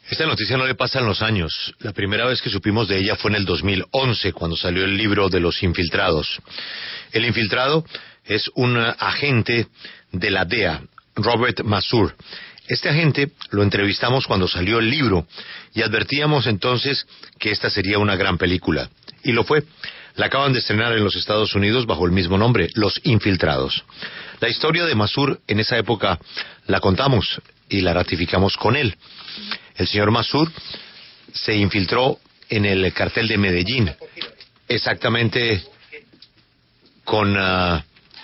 Esta noticia no le pasan los años. La primera vez que supimos de ella fue en el 2011, cuando salió el libro de Los Infiltrados. El infiltrado es un agente de la DEA, Robert Masur. Este agente lo entrevistamos cuando salió el libro y advertíamos entonces que esta sería una gran película. Y lo fue. La acaban de estrenar en los Estados Unidos bajo el mismo nombre, Los Infiltrados. La historia de Masur en esa época la contamos y la ratificamos con él. El señor Masur se infiltró en el cartel de Medellín, exactamente con la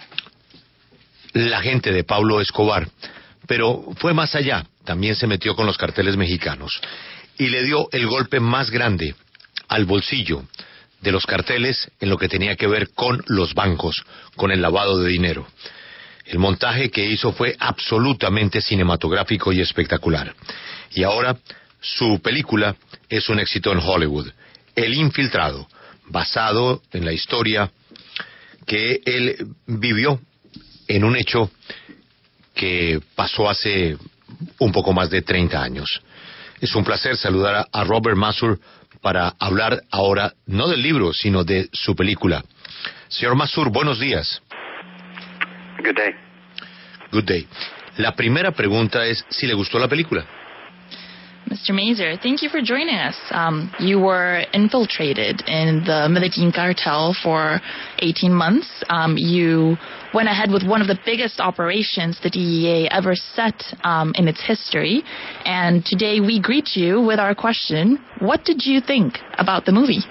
gente de Pablo Escobar, pero fue más allá, también se metió con los carteles mexicanos y le dio el golpe más grande al bolsillo de los carteles en lo que tenía que ver con los bancos, con el lavado de dinero. El montaje que hizo fue absolutamente cinematográfico y espectacular. Y ahora su película es un éxito en Hollywood. El Infiltrado, basado en la historia que él vivió en un hecho que pasó hace un poco más de 30 años. Es un placer saludar a Robert Masur para hablar ahora, no del libro, sino de su película. Señor Masur, buenos días. Good day. Good day. La primera pregunta es si le gustó la película. Mr. Mazur, thank you for joining us. You were infiltrated in the Medellin cartel for 18 months. You went ahead with one of the biggest operations the DEA ever set in its history. And today we greet you with our question, what did you think about the movie?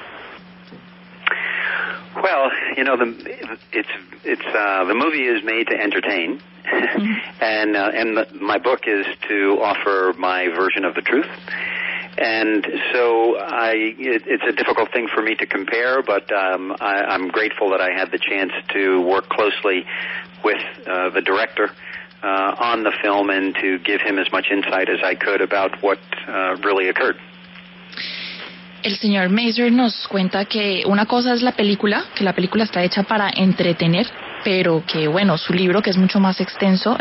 Well, you know, the movie is made to entertain, and my book is to offer my version of the truth. And so it's a difficult thing for me to compare, but I'm grateful that I had the chance to work closely with the director on the film and to give him as much insight as I could about what really occurred. El señor Mazur nos cuenta que una cosa es la película, que la película está hecha para entretener, pero que bueno, su libro, que es mucho más extenso,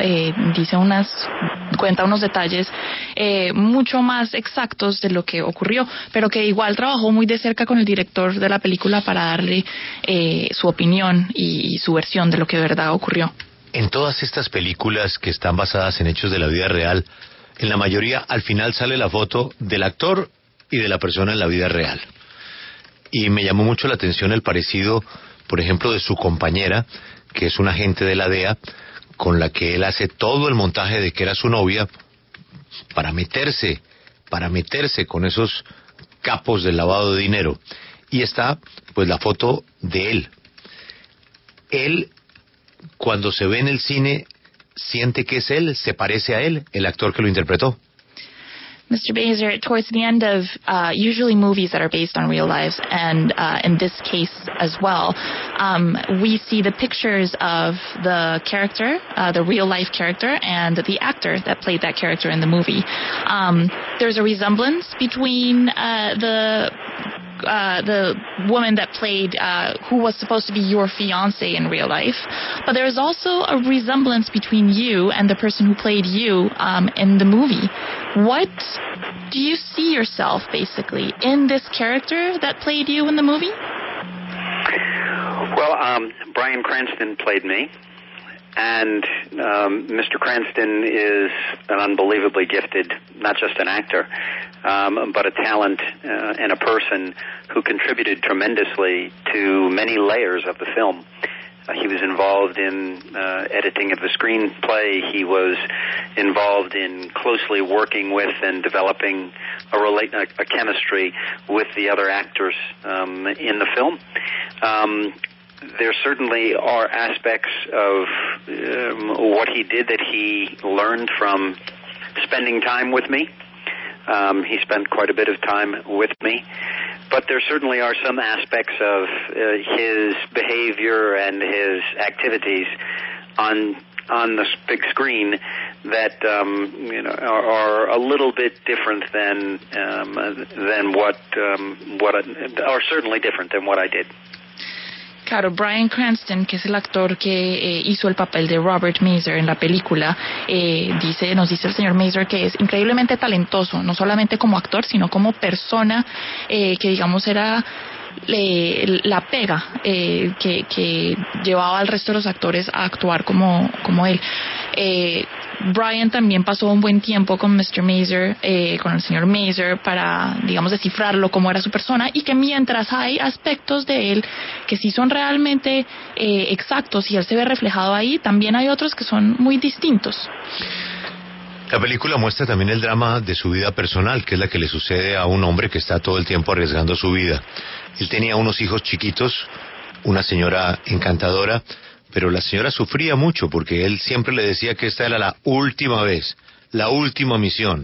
cuenta unos detalles mucho más exactos de lo que ocurrió, pero que igual trabajó muy de cerca con el director de la película para darle su opinión y su versión de lo que de verdad ocurrió. En todas estas películas que están basadas en hechos de la vida real, en la mayoría al final sale la foto del actor y de la persona en la vida real. Y me llamó mucho la atención el parecido, por ejemplo, de su compañera, que es un agente de la DEA, con la que él hace todo el montaje de que era su novia, para meterse con esos capos del lavado de dinero. Y está, pues, la foto de él. Él, cuando se ve en el cine, siente que es él, se parece a él, el actor que lo interpretó. Mr. Mazur, towards the end of usually movies that are based on real lives, and in this case as well, we see the pictures of the character, the real-life character, and the actor that played that character in the movie. There's a resemblance between the woman that played, who was supposed to be your fiancé in real life, but there is also a resemblance between you and the person who played you in the movie. What do you see yourself, basically, in this character that played you in the movie? Well, Bryan Cranston played me, and Mr. Cranston is an unbelievably gifted, not just an actor, but a talent and a person who contributed tremendously to many layers of the film. He was involved in editing of the screenplay. He was involved in closely working with and developing a chemistry with the other actors in the film. There certainly are aspects of what he did that he learned from spending time with me. He spent quite a bit of time with me. But there certainly are some aspects of his behavior and his activities on the big screen that are a little bit different than what or certainly different than what I did. Claro, Bryan Cranston, que es el actor que hizo el papel de Robert Mazur en la película, nos dice el señor Mazur que es increíblemente talentoso, no solamente como actor, sino como persona, que digamos era la pega que llevaba al resto de los actores a actuar como él. Bryan también pasó un buen tiempo con Mr. Mazur, con el señor Mazur, para, digamos, descifrarlo, cómo era su persona, y que mientras hay aspectos de él que sí son realmente exactos y él se ve reflejado ahí, también hay otros que son muy distintos. La película muestra también el drama de su vida personal, que es la que le sucede a un hombre que está todo el tiempo arriesgando su vida. Él tenía unos hijos chiquitos, una señora encantadora, pero la señora sufría mucho porque él siempre le decía que esta era la última vez, la última misión,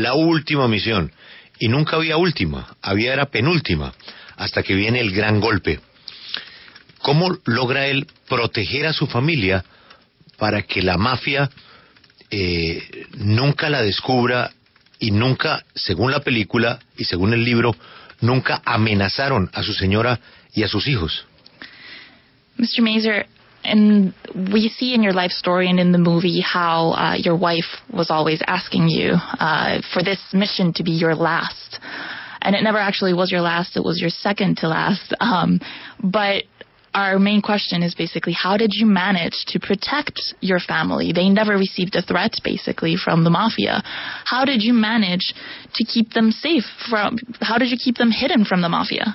y nunca había última, era penúltima, hasta que viene el gran golpe. ¿Cómo logra él proteger a su familia para que la mafia nunca la descubra y nunca, según la película y según el libro, nunca amenazaron a su señora y a sus hijos? Mr. Mazur, and we see in your life story and in the movie how your wife was always asking you for this mission to be your last. And it never actually was your last, it was your second to last. But our main question is basically, how did you manage to protect your family? They never received a threat, basically, from the mafia. How did you manage to keep them safe how did you keep them hidden from the mafia?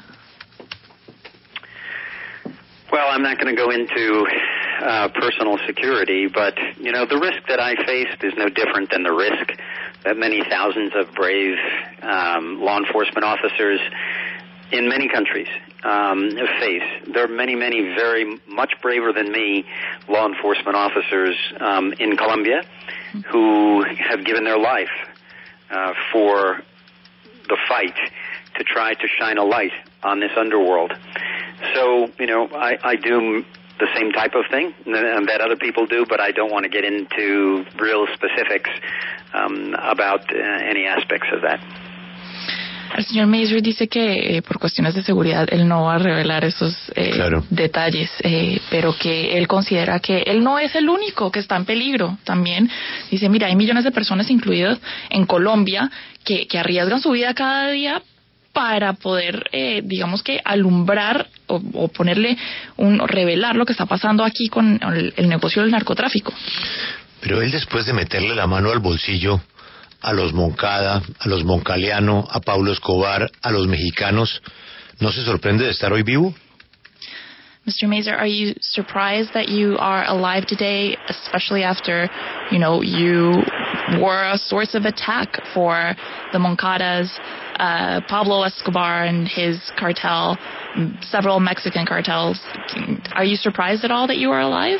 Well, I'm not going to go into personal security, but, you know, the risk that I faced is no different than the risk that many thousands of brave law enforcement officers in many countries face. There are many, many very much braver than me law enforcement officers in Colombia who have given their life for the fight to try to shine a light on this underworld. So, you know, I do the same type of thing that other people do, but I don't want to get into real specifics about any aspects of that. El señor Mazur dice que por cuestiones de seguridad él no va a revelar esos detalles, pero que él considera que él no es el único que está en peligro. También dice, mira, hay millones de personas incluidas en Colombia que arriesgan su vida cada día para poder, digamos que alumbrar o ponerle revelar lo que está pasando aquí con el negocio del narcotráfico. Pero él, después de meterle la mano al bolsillo a los Moncada, a los Moncaliano, a Pablo Escobar, a los mexicanos, ¿no se sorprende de estar hoy vivo? Mr. Mazur, are you surprised that you are alive today, especially after, you know, you were a source of attack for the Moncadas, Pablo Escobar and his cartel, several Mexican cartels? Are you surprised at all that you are alive?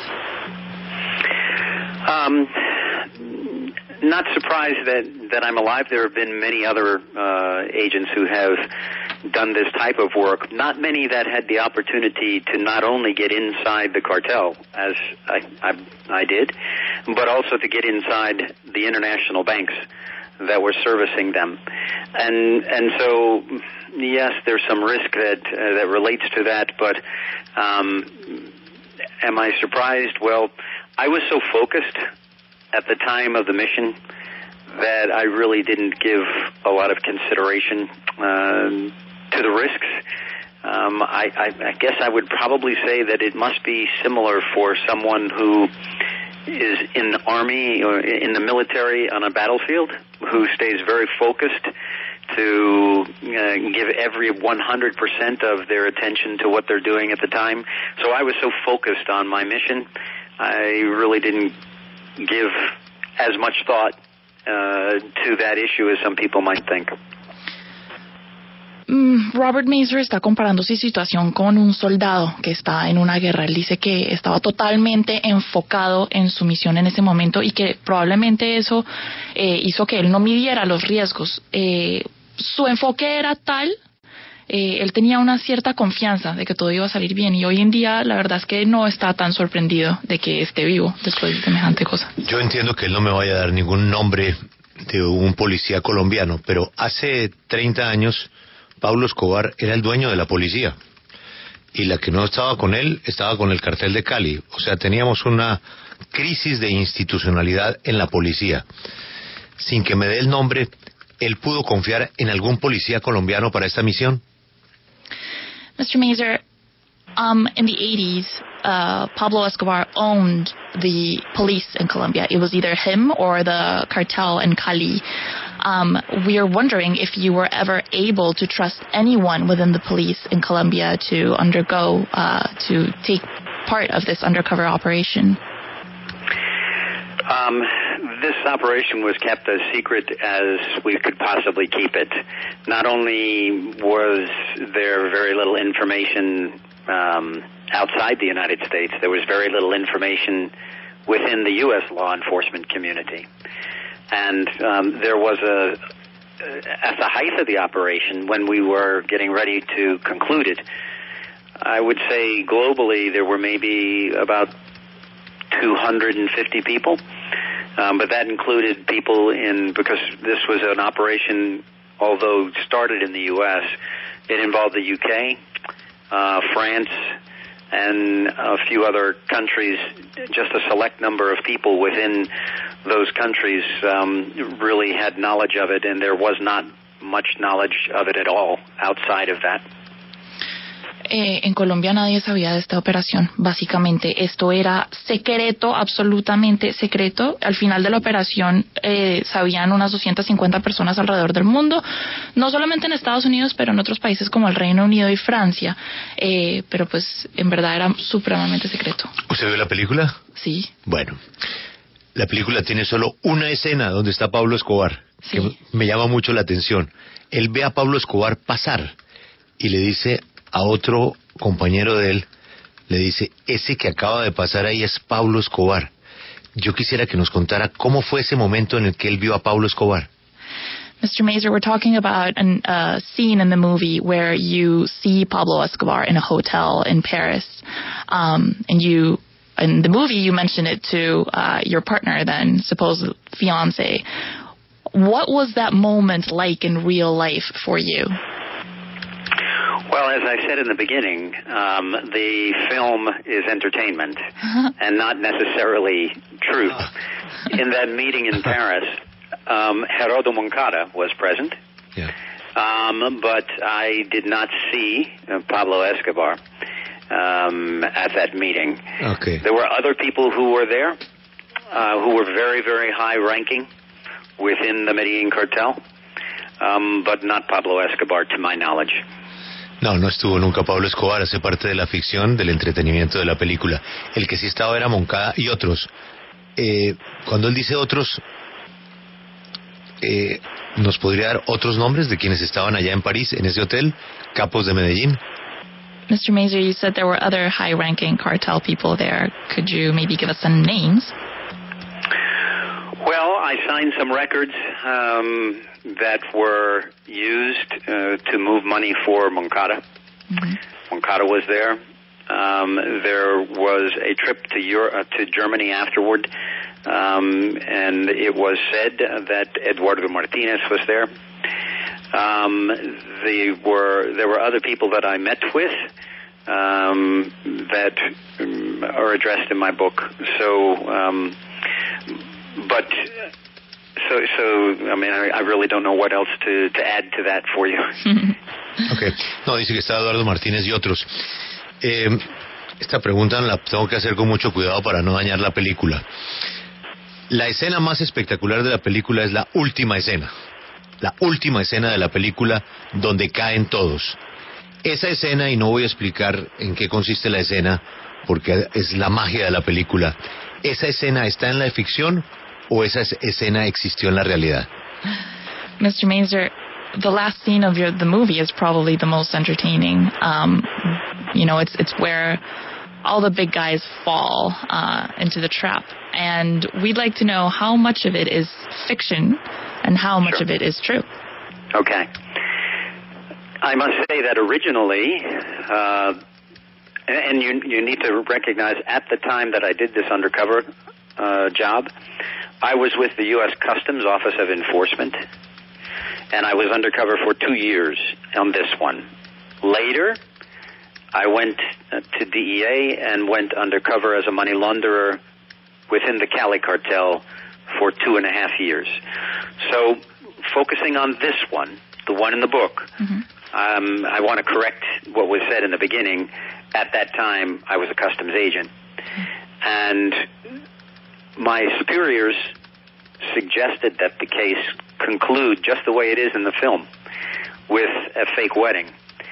Not surprised that I'm alive. There have been many other agents who have done this type of work. Not many that had the opportunity to not only get inside the cartel, as I did, but also to get inside the international banks that were servicing them. And so, yes, there's some risk that relates to that, but am I surprised? Well, I was so focused at the time of the mission that I really didn't give a lot of consideration to the risks. I guess I would probably say that it must be similar for someone who is in the army or in the military on a battlefield, who stays very focused to give every 100% of their attention to what they're doing at the time. So I was so focused on my mission, I really didn't give as much thought to that issue as some people might think. Robert Mazur está comparando su situación con un soldado que está en una guerra. Él dice que estaba totalmente enfocado en su misión en ese momento y que probablemente eso hizo que él no midiera los riesgos. Su enfoque era tal, él tenía una cierta confianza de que todo iba a salir bien, y hoy en día la verdad es que no está tan sorprendido de que esté vivo después de semejante cosa. Yo entiendo que él no me vaya a dar ningún nombre de un policía colombiano, pero hace 30 años Pablo Escobar era el dueño de la policía y la que no estaba con él estaba con el cartel de Cali. O sea, teníamos una crisis de institucionalidad en la policía. Sin que me dé el nombre, ¿él pudo confiar en algún policía colombiano para esta misión? Mr. Mazur, in the 80s, Pablo Escobar owned the police in Colombia. It was either him or the cartel in Cali. We are wondering if you were ever able to trust anyone within the police in Colombia to to take part of this undercover operation. This operation was kept as secret as we could possibly keep it. Not only was there very little information outside the United States, there was very little information within the U.S. law enforcement community. And there was at the height of the operation, when we were getting ready to conclude it, I would say globally there were maybe about 250 people. But that included people because this was an operation, although started in the U.S., it involved the U.K., France, and a few other countries. Just a select number of people within those countries really had knowledge of it, and there was not much knowledge of it at all outside of that. En Colombia nadie sabía de esta operación. Básicamente esto era secreto, absolutamente secreto. Al final de la operación sabían unas 250 personas alrededor del mundo, no solamente en Estados Unidos, pero en otros países como el Reino Unido y Francia. Pero pues en verdad era supremamente secreto. ¿Usted vio la película? Sí. Bueno, la película tiene solo una escena donde está Pablo Escobar, sí, que me llama mucho la atención. Él ve a Pablo Escobar pasar y le dice a otro compañero de él, le dice, ese que acaba de pasar ahí es Pablo Escobar. Yo quisiera que nos contara cómo fue ese momento en el que él vio a Pablo Escobar. Mr. Mazur, we're talking about a scene in the movie where you see Pablo Escobar in a hotel in Paris. In the movie, you mentioned it to your partner then, supposed fiancé. What was that moment like in real life for you? Well, as I said in the beginning, the film is entertainment and not necessarily truth. In that meeting in Paris, Gerardo Moncada was present, yeah. But I did not see Pablo Escobar at that meeting. Okay. There were other people who were there who were very, very high-ranking within the Medellin cartel, but not Pablo Escobar, to my knowledge. No estuvo nunca Pablo Escobar, hace parte de la ficción, del entretenimiento de la película. El que sí estaba era Moncada y otros. Cuando él dice otros, ¿nos podría dar otros nombres de quienes estaban allá en París, en ese hotel, capos de Medellín? Mr. Mazur, you said there were other high-ranking cartel people there. Could you maybe give us some names? Well, I signed some records that were used to move money for Moncada. Mm-hmm. Moncada was there. There was a trip to Germany afterward, and it was said that Eduardo Martinez was there. There were other people that I met with that are addressed in my book. I mean, I really don't know what else to add to that for you. Okay. No, dice que está Eduardo Martínez y otros. Esta pregunta la tengo que hacer con mucho cuidado para no dañar la película. La escena más espectacular de la película es la última escena. La última escena de la película donde caen todos. Esa escena, y no voy a explicar en qué consiste la escena, porque es la magia de la película. ¿Esa escena está en la ficción o esa escena existió en la realidad? Mr. Mazur, the last scene of the movie is probably the most entertaining. It's where all the big guys fall into the trap. And we'd like to know how much of it is fiction and how much of it is true. Okay. I must say that originally, and you need to recognize at the time that I did this undercover job, I was with the U.S. Customs Office of Enforcement, and I was undercover for 2 years on this one. Later, I went to DEA and went undercover as a money launderer within the Cali cartel for 2.5 years. So, focusing on this one, the one in the book, I want to correct what was said in the beginning. At that time, I was a customs agent. And my superiors suggested that the case conclude just the way it is in the film, with a fake wedding.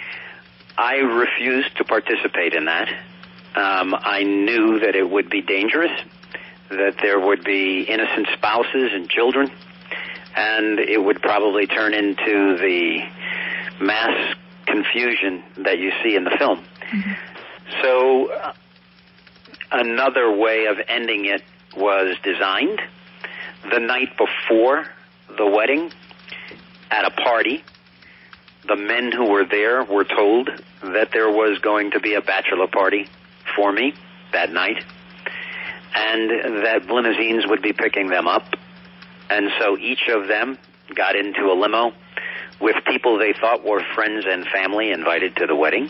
I refused to participate in that. I knew that it would be dangerous, that there would be innocent spouses and children, and it would probably turn into the mass confusion that you see in the film. So another way of ending it was designed. The night before the wedding, at a party, the men who were there were told that there was going to be a bachelor party for me that night, and that limousines would be picking them up. And so each of them got into a limo with people they thought were friends and family invited to the wedding.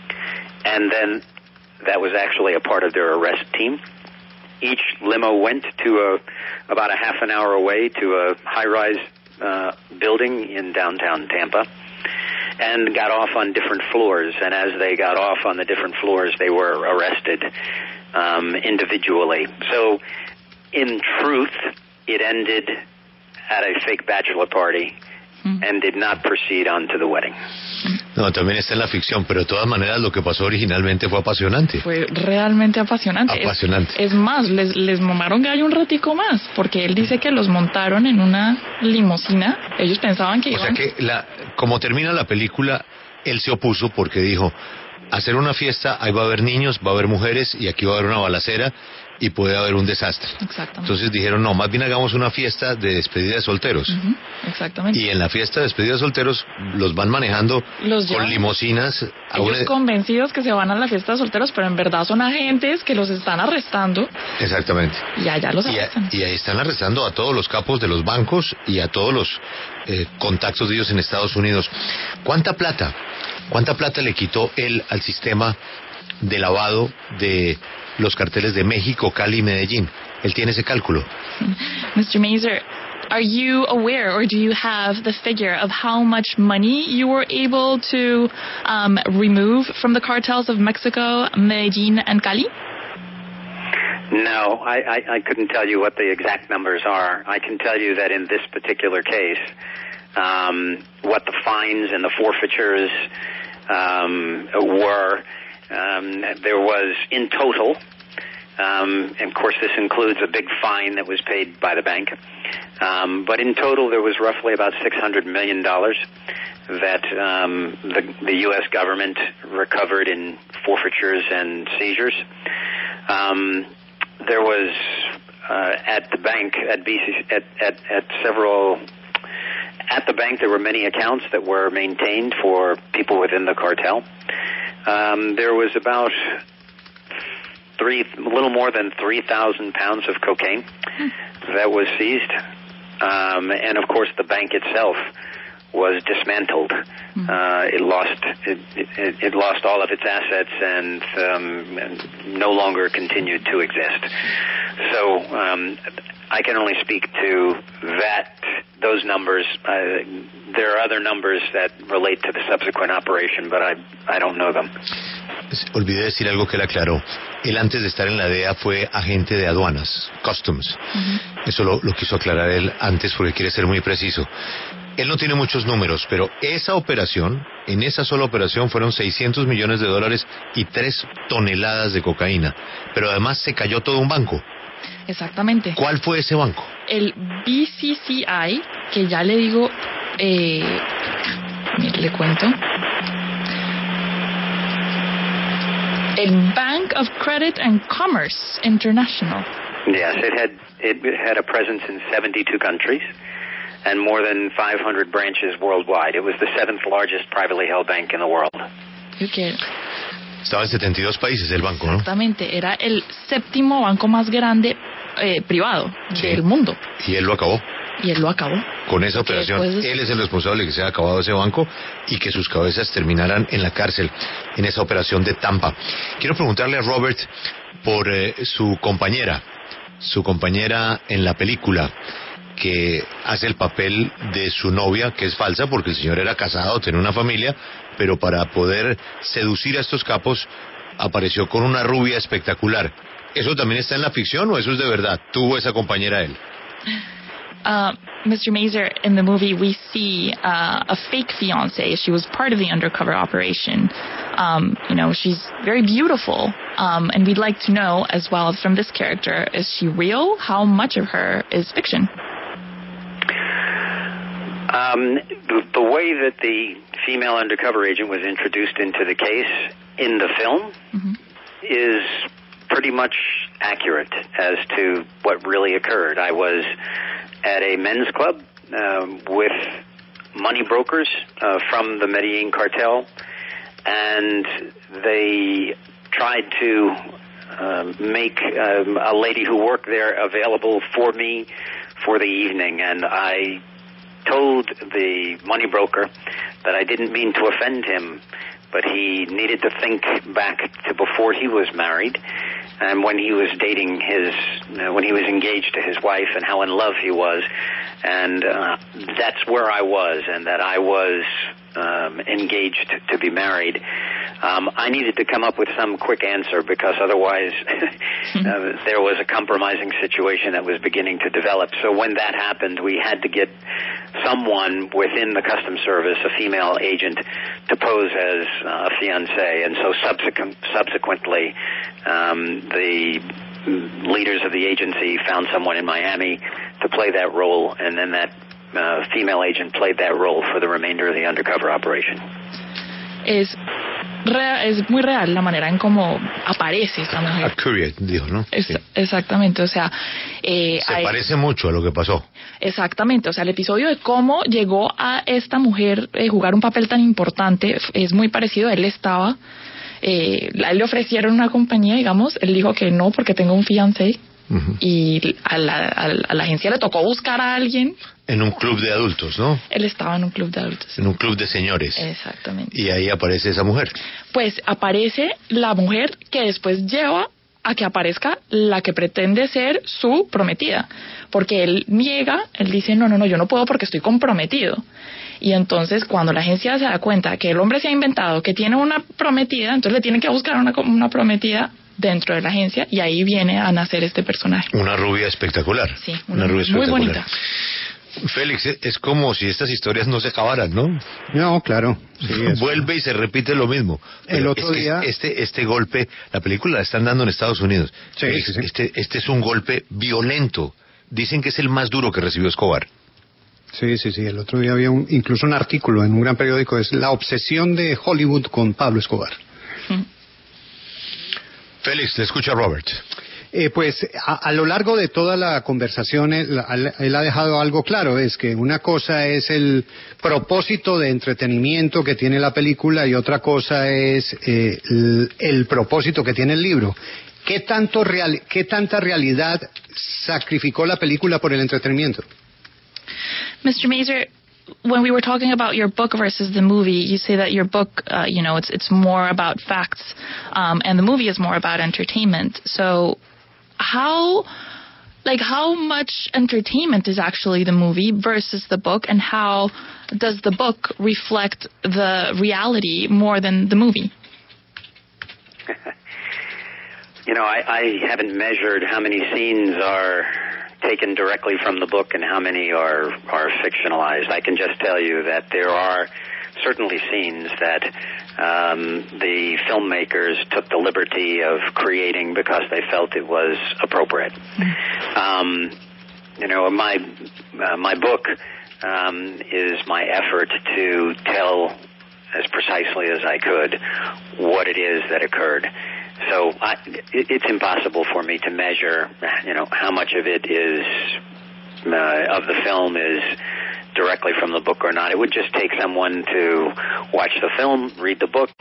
And then that was actually a part of their arrest team. Each limo went to about a half an hour away to a high-rise building in downtown Tampa and got off on different floors. And as they got off on the different floors, they were arrested individually. So, in truth, it ended at a fake bachelor party and did not proceed on to the wedding. No, también está en la ficción, pero de todas maneras lo que pasó originalmente fue apasionante. Fue realmente apasionante. Apasionante. Es más, les mamaron gallo un ratico más, porque él dice que los montaron en una limusina. Ellos pensaban que iban... O sea que, como termina la película, él se opuso porque dijo, hacer una fiesta, ahí va a haber niños, va a haber mujeres, y aquí va a haber una balacera, y puede haber un desastre. Exactamente. Entonces dijeron, no, más bien hagamos una fiesta de despedida de solteros. Exactamente. Y en la fiesta de despedida de solteros los van manejando con limusinas. Ellos convencidos que se van a la fiesta de solteros, pero en verdad son agentes que los están arrestando. Exactamente. Y allá los arrestan. Y ahí están arrestando a todos los capos de los bancos y a todos los contactos de ellos en Estados Unidos. ¿Cuánta plata le quitó él al sistema de lavado de los carteles de México, Cali y Medellín? Él tiene ese cálculo. Mr. Mazur, are you aware or do you have the figure of how much money you were able to remove from the cartels of Mexico, Medellín, and Cali? No, I couldn't tell you what the exact numbers are. I can tell you that in this particular case, what the fines and the forfeitures were. There was, in total, and of course this includes a big fine that was paid by the bank, but in total there was roughly about $600 million that the U.S. government recovered in forfeitures and seizures. There was at the bank, at the bank there were many accounts that were maintained for people within the cartel. There was about a little more than 3,000 pounds of cocaine that was seized. And of course the bank itself was dismantled. It lost all of its assets and no longer continued to exist. So I can only speak to those numbers. There are other numbers that relate to the subsequent operation, but I don't know them. Olvidé decir algo que él aclaró. Él antes de estar en la DEA fue agente de aduanas, Customs. Eso lo quiso aclarar él antes porque quiere ser muy preciso. Él no tiene muchos números, pero esa operación, en esa sola operación fueron $600 millones y 3 toneladas de cocaína. Pero además se cayó todo un banco. Exactamente. ¿Cuál fue ese banco? El BCCI, que ya le digo, le cuento. El Bank of Credit and Commerce International. Yes, it had a presence in 72 countries and more than 500 branches worldwide. It was the 7th largest privately held bank in the world. Estaba en 72 países el banco, ¿no? Exactamente, era el 7º banco más grande privado del mundo. Y él lo acabó. Y él lo acabó. Con esa operación, él es el responsable de que se haya acabado ese banco y que sus cabezas terminaran en la cárcel, en esa operación de Tampa. Quiero preguntarle a Robert por su compañera en la película, que hace el papel de su novia, que es falsa porque el señor era casado, tenía una familia, pero para poder seducir a estos capos apareció con una rubia espectacular. ¿Eso también está en la ficción o eso es de verdad? ¿Tuvo esa compañera él? Mr. Mazur, in the movie we see a fake fiancée. She was part of the undercover operation. She's very beautiful. And we'd like to know, as well as from this character, is she real? How much of her is fiction? The way that the female undercover agent was introduced into the case in the film is pretty much accurate as to what really occurred. I was at a men's club with money brokers from the Medellin cartel, and they tried to make a lady who worked there available for me for the evening, and I told the money broker that I didn't mean to offend him, but he needed to think back to before he was married and when he was dating when he was engaged to his wife, and how in love he was. And that's where I was, and that I was engaged to be married. I needed to come up with some quick answer because otherwise there was a compromising situation that was beginning to develop. So when that happened, we had to get someone within the Customs Service, a female agent, to pose as a fiancé. And so subsequently, the leaders of the agency found someone in Miami to play that role, and then that female agent played that role for the remainder of the undercover operation. Es muy real la manera en cómo aparece esta mujer. Accurate, dijo, ¿no? Sí. Exactamente, o sea... se parece mucho a lo que pasó. Exactamente, o sea, el episodio de cómo llegó a esta mujer jugar un papel tan importante es muy parecido. Él estaba... le ofrecieron una compañía, digamos, él dijo que no porque tengo un fiancé. Y a la agencia le tocó buscar a alguien. En un club de adultos, ¿no? Él estaba en un club de adultos. En un club de señores. Exactamente. Y ahí aparece esa mujer. Pues aparece la mujer que después lleva a que aparezca la que pretende ser su prometida. Porque él niega, él dice, no, yo no puedo porque estoy comprometido. Y entonces cuando la agencia se da cuenta que el hombre se ha inventado que tiene una prometida, entonces le tienen que buscar una prometida dentro de la agencia, y ahí viene a nacer este personaje. Una rubia espectacular. Sí, una rubia espectacular. Muy bonita. Félix, es como si estas historias no se acabaran, ¿no? No, claro. Sí, vuelve y se repite lo mismo. El otro día... Este golpe, la película la están dando en Estados Unidos. Sí, sí. Este es un golpe violento. Dicen que es el más duro que recibió Escobar. Sí. El otro día había incluso un artículo en un gran periódico, es la obsesión de Hollywood con Pablo Escobar. Félix, te escucha Robert. Pues a lo largo de toda la conversación él ha dejado algo claro, es que una cosa es el propósito de entretenimiento que tiene la película y otra cosa es el propósito que tiene el libro. ¿Qué tanta realidad sacrificó la película por el entretenimiento? Mr. Mazur, when we were talking about your book versus the movie, you say that your book, it's more about facts, and the movie is more about entertainment. So, how much entertainment is actually the movie versus the book, and how does the book reflect the reality more than the movie? I haven't measured how many scenes are taken directly from the book and how many are fictionalized. I can just tell you that there are certainly scenes that the filmmakers took the liberty of creating because they felt it was appropriate. My book is my effort to tell as precisely as I could what it is that occurred. So it's impossible for me to measure, how much of it is of the film is directly from the book or not. It would just take someone to watch the film, read the book,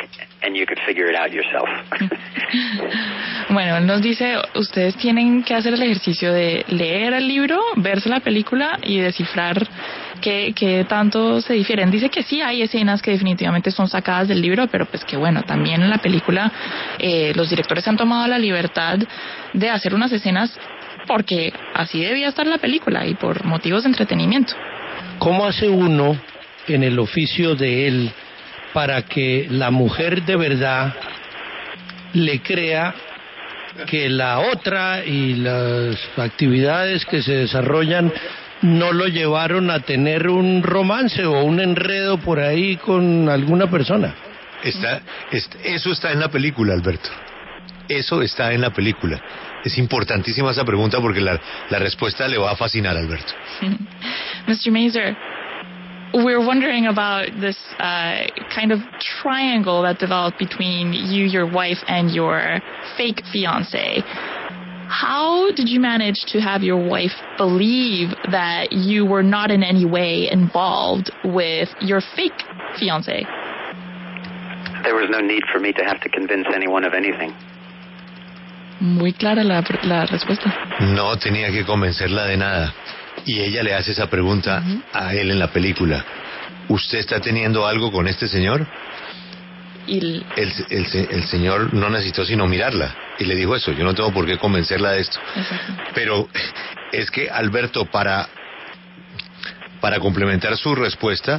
and you could figure it out yourself. Bueno, él nos dice, ustedes tienen que hacer el ejercicio de leer el libro, verse la película y descifrar qué tanto se difieren. Dice que sí hay escenas que definitivamente son sacadas del libro, pero pues que bueno, también en la película los directores han tomado la libertad de hacer unas escenas porque así debía estar la película y por motivos de entretenimiento. ¿Cómo hace uno en el oficio de él para que la mujer de verdad le crea que la otra y las actividades que se desarrollan no lo llevaron a tener un romance o un enredo por ahí con alguna persona? Eso está en la película, Alberto. Eso está en la película. Es importantísima esa pregunta porque la respuesta le va a fascinar, Alberto. Mr. Mazur, we're wondering about this kind of triangle that developed between you, your wife, and your fake fiancé. How did you manage to have your wife believe that you were not in any way involved with your fake fiancé? There was no need for me to have to convince anyone of anything. Muy clara la respuesta. No tenía que convencerla de nada. Y ella le hace esa pregunta a él en la película. ¿Usted está teniendo algo con este señor? Y el señor no necesitó sino mirarla. Y le dijo eso, yo no tengo por qué convencerla de esto. Exacto. Pero es que, Alberto, para complementar su respuesta,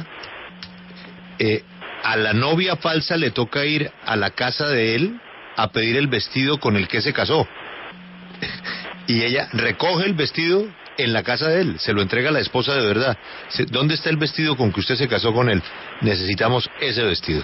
a la novia falsa le toca ir a la casa de él a pedir el vestido con el que se casó. Y ella recoge el vestido en la casa de él, se lo entrega a la esposa de verdad. ¿Dónde está el vestido con que usted se casó con él? Necesitamos ese vestido.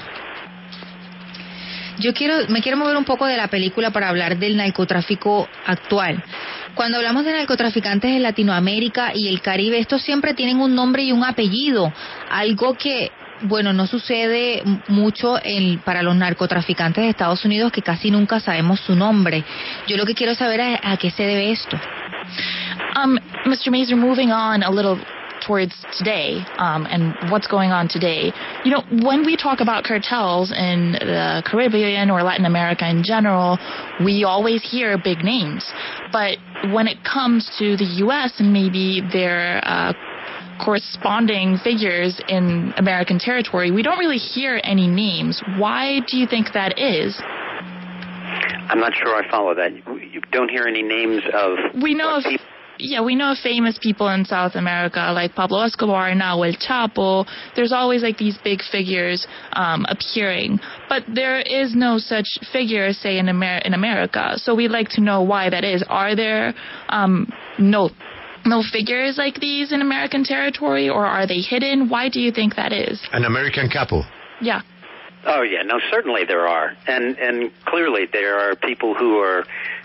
Me quiero mover un poco de la película para hablar del narcotráfico actual. Cuando hablamos de narcotraficantes en Latinoamérica y el Caribe, estos siempre tienen un nombre y un apellido, algo que, bueno, no sucede mucho para los narcotraficantes de Estados Unidos, que casi nunca sabemos su nombre. Yo lo que quiero saber es a qué se debe esto. Mr. Mazur, moving on a little towards today, and what's going on today. You know, when we talk about cartels in the Caribbean or Latin America in general, we always hear big names. But when it comes to the U.S. and maybe their corresponding figures in American territory, we don't really hear any names. Why do you think that is? I'm not sure I follow that. You don't hear any names of... We know of famous people in South America like Pablo Escobar, now El Chapo. There's always like these big figures appearing, but there is no such figure, say, in America. So we'd like to know why that is. Are there no figures like these in American territory, or are they hidden? Why do you think that is? An American Capo. Yeah. Oh, yeah. No, certainly there are. And clearly there are people who are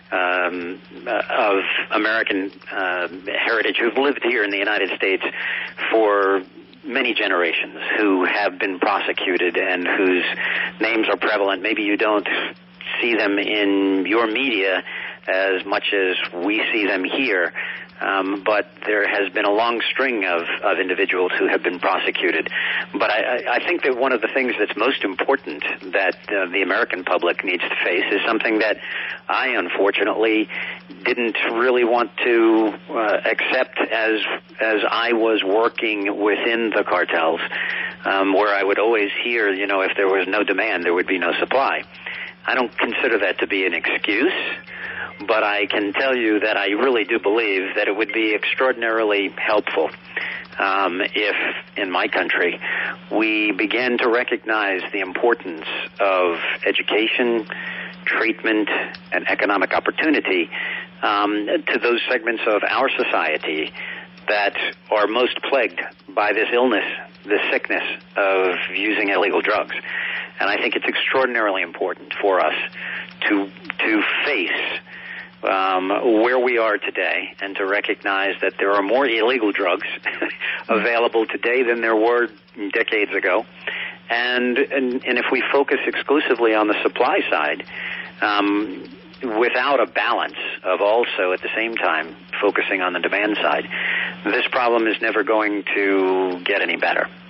of American heritage who've lived here in the United States for many generations, who have been prosecuted and whose names are prevalent. Maybe you don't see them in your media as much as we see them here. But there has been a long string of individuals who have been prosecuted. But I think that one of the things that's most important that the American public needs to face is something that I unfortunately didn't really want to accept as I was working within the cartels, where I would always hear, if there was no demand, there would be no supply. I don't consider that to be an excuse, but I can tell you that I really do believe that it would be extraordinarily helpful if, in my country, we began to recognize the importance of education, treatment, and economic opportunity to those segments of our society that are most plagued by this illness, this sickness of using illegal drugs. And I think it's extraordinarily important for us to face where we are today and to recognize that there are more illegal drugs available today than there were decades ago. And if we focus exclusively on the supply side, without a balance of also at the same time focusing on the demand side, this problem is never going to get any better.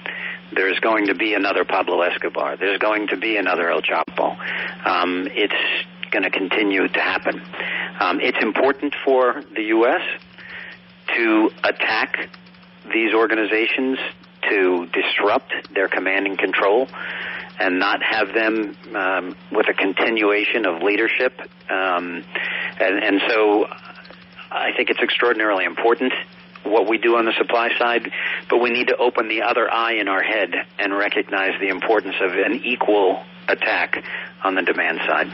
there's going to be another Pablo Escobar. There's going to be another El Chapo. It's going to continue to happen. It's important for the U.S. to attack these organizations, to disrupt their command and control, and not have them with a continuation of leadership. And so I think it's extraordinarily important what we do on the supply side, but we need to open the other eye in our head and recognize the importance of an equal attack on the demand side.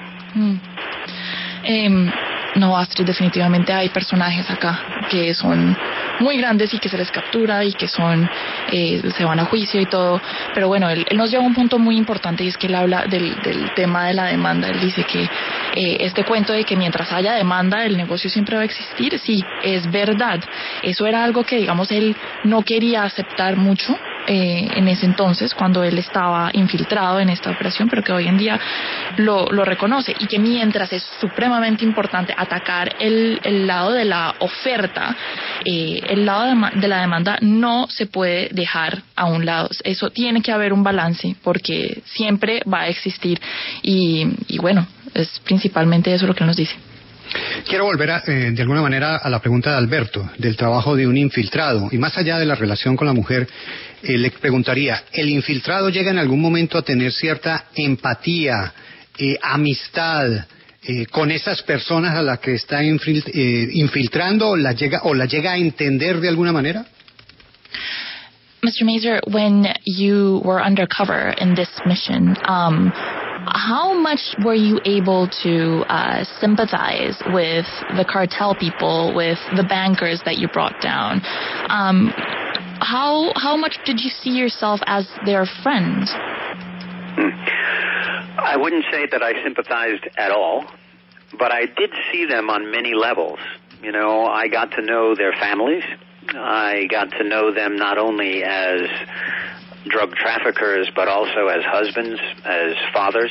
No, Astrid, definitivamente hay personajes acá que son muy grandes y que se les captura y que son se van a juicio y todo, pero bueno, él nos lleva a un punto muy importante, y es que él habla del tema de la demanda. Él dice que este cuento de que mientras haya demanda el negocio siempre va a existir, sí, es verdad. Eso era algo que, digamos, él no quería aceptar mucho en ese entonces, cuando él estaba infiltrado en esta operación, pero que hoy en día lo reconoce, y que mientras es supremamente importante atacar el lado de la oferta, el lado de la demanda no se puede dejar a un lado. Eso tiene que haber un balance, porque siempre va a existir, y bueno, es principalmente eso lo que nos dice. Quiero volver de alguna manera a la pregunta de Alberto, del trabajo de un infiltrado, y más allá de la relación con la mujer, le preguntaría, ¿el infiltrado llega en algún momento a tener cierta empatía, amistad con esas personas a las que está infiltrando, o la llega a entender de alguna manera? Mr. Mazur, when you were undercover in this mission, how much were you able to sympathize with the cartel people, with the bankers that you brought down? How much did you see yourself as their friend? I wouldn't say that I sympathized at all, but I did see them on many levels. You know, I got to know their families. I got to know them not only as drug traffickers, but also as husbands, as fathers.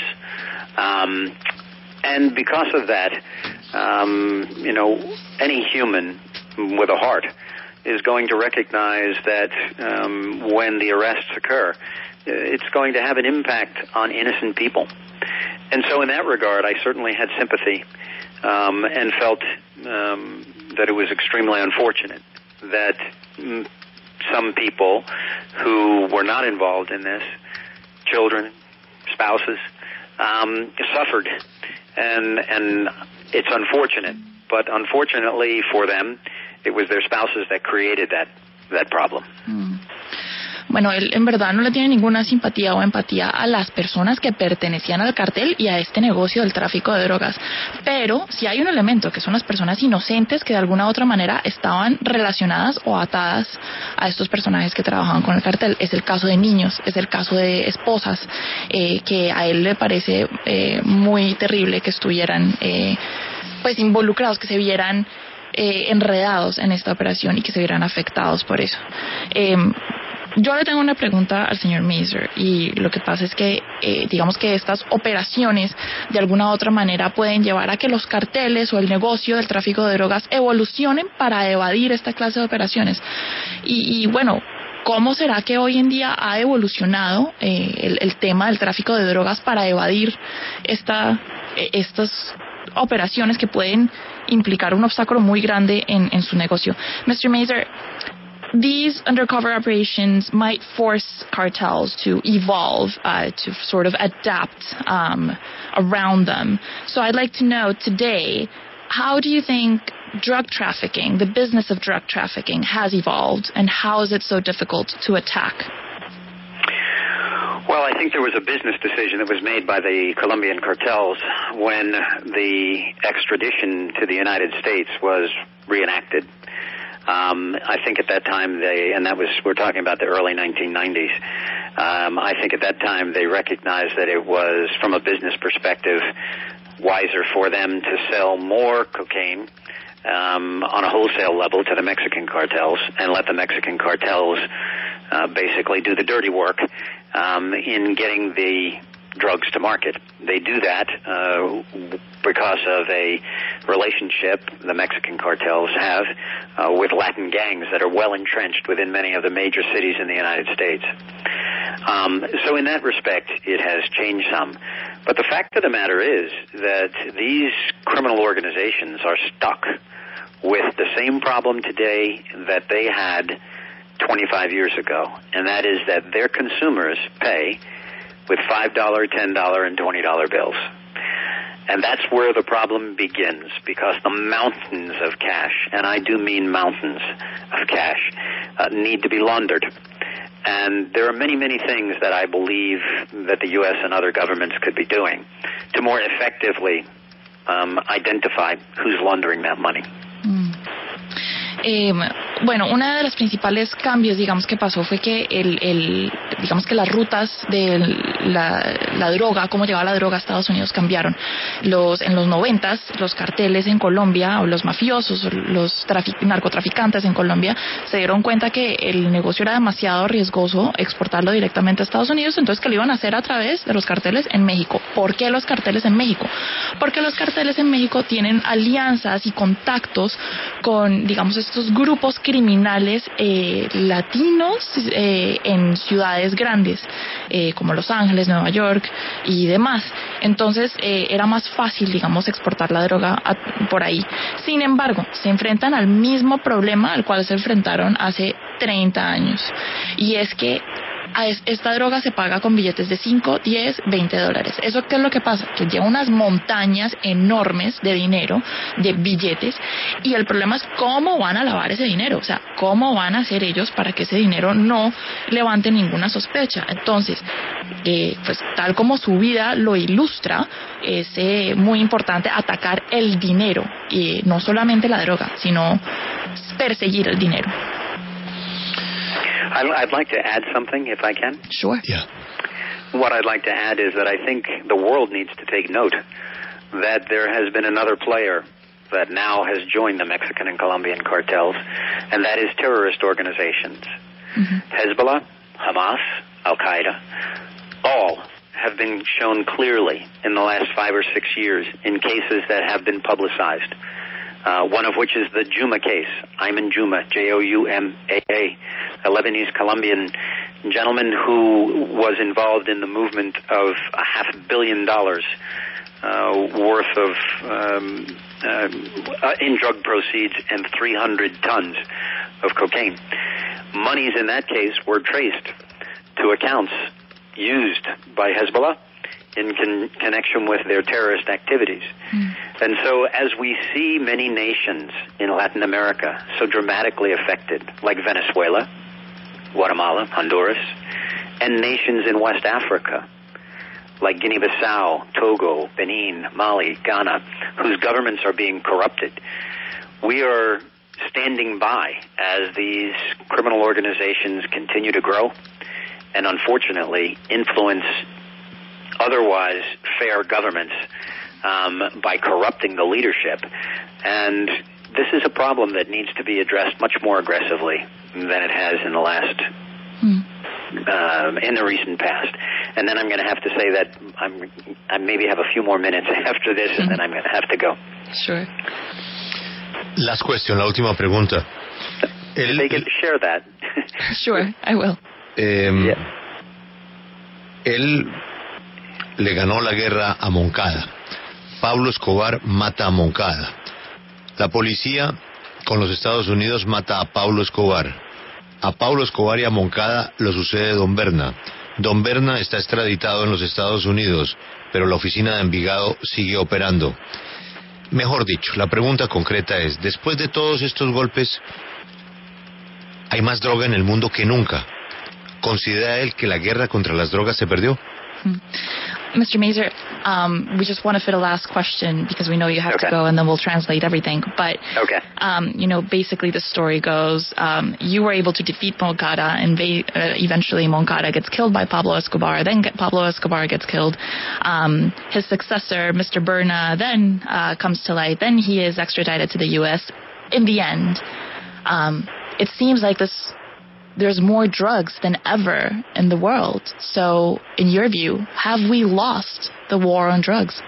And because of that, you know, any human with a heart is going to recognize that when the arrests occur, it's going to have an impact on innocent people. And so in that regard, I certainly had sympathy and felt that it was extremely unfortunate that some people who were not involved in this, children, spouses, suffered. And it's unfortunate, but unfortunately for them, it was their spouses that created that problem. Bueno, él en verdad no le tiene ninguna simpatía o empatía a las personas que pertenecían al cartel y a este negocio del tráfico de drogas. Pero si hay un elemento, que son las personas inocentes que de alguna u otra manera estaban relacionadas o atadas a estos personajes que trabajaban con el cartel. Es el caso de niños, es el caso de esposas, que a él le parece muy terrible que estuvieran pues involucrados, que se vieran enredados en esta operación y que se vieran afectados por eso. Yo le tengo una pregunta al señor Mazur, y lo que pasa es que digamos que estas operaciones de alguna u otra manera pueden llevar a que los carteles o el negocio del tráfico de drogas evolucionen para evadir esta clase de operaciones. Y bueno, ¿cómo será que hoy en día ha evolucionado el tema del tráfico de drogas para evadir estas operaciones que pueden implicar un obstáculo muy grande en su negocio? Mr. Mazur, these undercover operations might force cartels to evolve, to sort of adapt around them. So I'd like to know today, how do you think drug trafficking, the business of drug trafficking, has evolved, and how is it so difficult to attack? Well, I think there was a business decision that was made by the Colombian cartels when the extradition to the United States was reenacted. I think at that time we're talking about the early 1990s. I think at that time they recognized that it was, from a business perspective, wiser for them to sell more cocaine on a wholesale level to the Mexican cartels and let the Mexican cartels basically do the dirty work in getting the drugs to market. They do that because of a relationship the Mexican cartels have with Latin gangs that are well entrenched within many of the major cities in the United States. So in that respect, it has changed some. But the fact of the matter is that these criminal organizations are stuck with the same problem today that they had 25 years ago, and that is that their consumers pay with $5, $10, and $20 bills. And that's where the problem begins, because the mountains of cash, and I do mean mountains of cash, need to be laundered. And there are many, many things that I believe that the U.S. and other governments could be doing to more effectively identify who's laundering that money. Bueno, una de los principales cambios, digamos, que pasó fue que digamos que las rutas de la droga, cómo llegaba la droga a Estados Unidos, cambiaron. En los 90s, los carteles en Colombia, o los mafiosos, o los narcotraficantes en Colombia, se dieron cuenta que el negocio era demasiado riesgoso exportarlo directamente a Estados Unidos, entonces que lo iban a hacer a través de los carteles en México. ¿Por qué los carteles en México? Porque los carteles en México tienen alianzas y contactos con, digamos, estos grupos criminales latinos en ciudades grandes como Los Ángeles, Nueva York y demás. Entonces era más fácil, digamos, exportar la droga por ahí. Sin embargo, se enfrentan al mismo problema al cual se enfrentaron hace 30 años, y es que esta droga se paga con billetes de 5, 10, 20 dólares. ¿Eso qué es lo que pasa? Que lleva unas montañas enormes de dinero, de billetes, y el problema es cómo van a lavar ese dinero, o sea, cómo van a hacer ellos para que ese dinero no levante ninguna sospecha. Entonces, pues tal como su vida lo ilustra, es muy importante atacar el dinero, y no solamente la droga, sino perseguir el dinero. I'd like to add something, if I can. Sure. Yeah. What I'd like to add is that I think the world needs to take note that there has been another player that now has joined the Mexican and Colombian cartels, and that is terrorist organizations. Mm-hmm. Hezbollah, Hamas, Al-Qaeda, all have been shown clearly in the last 5 or 6 years in cases that have been publicized. One of which is the Juma case. Ayman Juma, J-O-U-M-A-A, a Lebanese-Colombian gentleman who was involved in the movement of $500 million worth of in drug proceeds and 300 tons of cocaine. Monies in that case were traced to accounts used by Hezbollah in connection with their terrorist activities. And so as we see many nations in Latin America so dramatically affected, like Venezuela, Guatemala, Honduras, and nations in West Africa, like Guinea-Bissau, Togo, Benin, Mali, Ghana, whose governments are being corrupted, we are standing by as these criminal organizations continue to grow and unfortunately influence otherwise fair governments by corrupting the leadership. And this is a problem that needs to be addressed much more aggressively than it has in the last in the recent past. And then I'm going to have to say that I maybe have a few more minutes after this, and then I'm going to have to go. Sure. Last question, la última pregunta. They can share that. Sure, I will. Él le ganó la guerra a Moncada. Pablo Escobar mata a Moncada. La policía con los Estados Unidos mata a Pablo Escobar. A Pablo Escobar y a Moncada lo sucede Don Berna. Don Berna está extraditado en los Estados Unidos, pero la oficina de Envigado sigue operando. Mejor dicho, la pregunta concreta es, después de todos estos golpes, hay más droga en el mundo que nunca. ¿Considera él que la guerra contra las drogas se perdió? Mr. Mazur, we just want to fit a last question because we know you have to go, and then we'll translate everything. But, basically the story goes, you were able to defeat Moncada, and eventually Moncada gets killed by Pablo Escobar. Then Pablo Escobar gets killed. His successor, Mr. Berna, then comes to light. Then he is extradited to the U.S. In the end, it seems like there's more drugs than ever in the world. So, in your view, have we lost the war on drugs?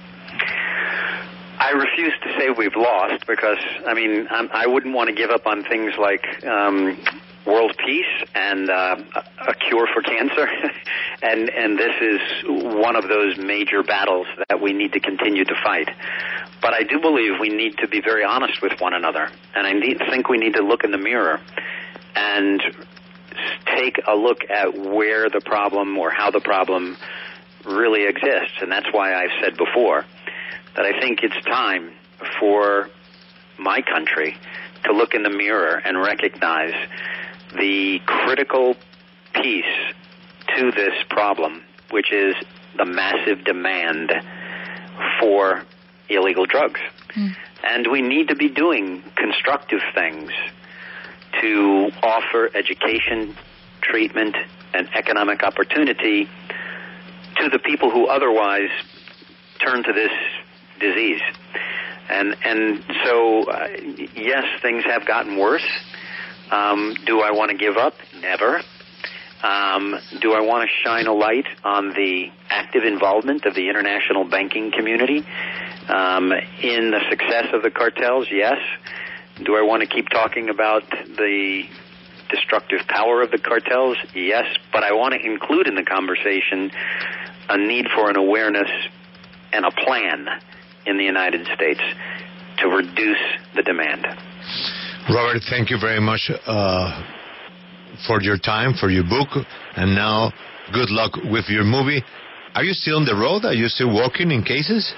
I refuse to say we've lost because, I wouldn't want to give up on things like world peace and a cure for cancer, and this is one of those major battles that we need to continue to fight. But I do believe we need to be very honest with one another, and I think we need to look in the mirror and take a look at where the problem or how the problem really exists. And that's why I've said before that I think it's time for my country to look in the mirror and recognize the critical piece to this problem, which is the massive demand for illegal drugs. And we need to be doing constructive things to offer education, treatment, and economic opportunity to the people who otherwise turn to this disease. And so, yes, things have gotten worse. Do I want to give up? Never. Do I want to shine a light on the active involvement of the international banking community in the success of the cartels? Yes. Do I want to keep talking about the destructive power of the cartels? Yes. But I want to include in the conversation a need for an awareness and a plan in the United States to reduce the demand. Robert, thank you very much for your time, for your book, and now good luck with your movie. Are you still on the road? Are you still working in cases?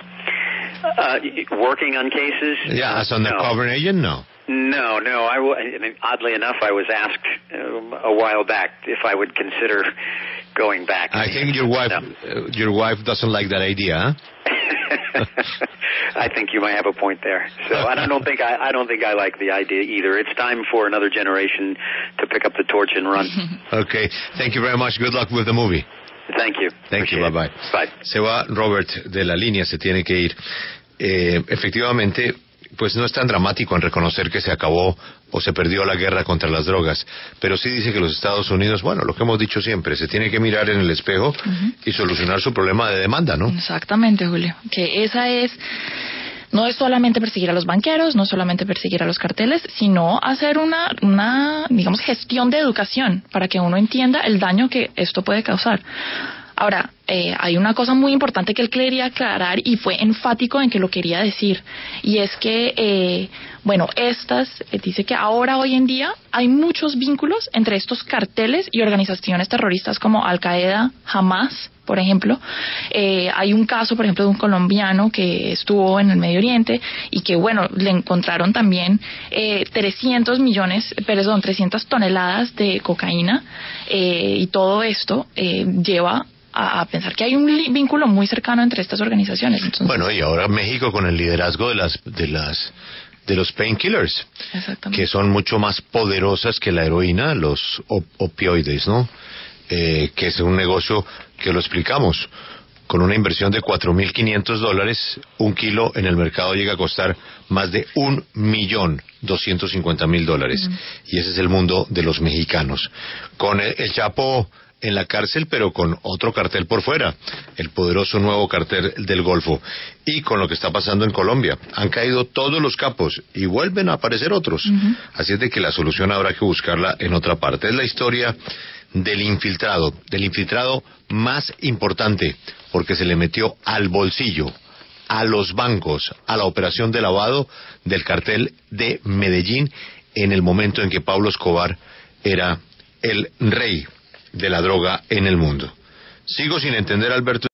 Working on cases? Yeah, as an undercover agent? No. No. I mean, oddly enough, I was asked a while back if I would consider going back. I think your wife doesn't like that idea, huh? I think you might have a point there. So I don't think I like the idea either. It's time for another generation to pick up the torch and run. Okay. Thank you very much. Good luck with the movie. Thank you. Thank you. Bye-bye. Bye. Se va Robert de la línea, se tiene que ir. Efectivamente, pues no es tan dramático en reconocer que se acabó o se perdió la guerra contra las drogas, pero sí dice que los Estados Unidos, bueno, lo que hemos dicho siempre, se tiene que mirar en el espejo y solucionar su problema de demanda, ¿no? Exactamente, Julio. Que no es solamente perseguir a los banqueros, no es solamente perseguir a los carteles, sino hacer una digamos, gestión de educación para que uno entienda el daño que esto puede causar. Ahora, hay una cosa muy importante que él quería aclarar y fue enfático en que lo quería decir, y es que, dice que ahora, hoy en día, hay muchos vínculos entre estos carteles y organizaciones terroristas como Al-Qaeda, Hamas, por ejemplo. Hay un caso, por ejemplo, de un colombiano que estuvo en el Medio Oriente y que, le encontraron también 300 toneladas de cocaína, y todo esto lleva a pensar que hay un vínculo muy cercano entre estas organizaciones. Entonces, bueno, y ahora México con el liderazgo de los painkillers, que son mucho más poderosas que la heroína, los opioides, ¿no? Que es un negocio que lo explicamos. Con una inversión de $4,500, un kilo en el mercado llega a costar más de $1,250,000. Y ese es el mundo de los mexicanos. Con el Chapo en la cárcel, pero con otro cartel por fuera, el poderoso nuevo cartel del Golfo. Y con lo que está pasando en Colombia, han caído todos los capos y vuelven a aparecer otros. Así es de que la solución habrá que buscarla en otra parte. Es la historia del infiltrado más importante, porque se le metió al bolsillo, a los bancos, a la operación de lavado del cartel de Medellín, en el momento en que Pablo Escobar era el rey de la droga en el mundo. Sigo sin entender, Alberto.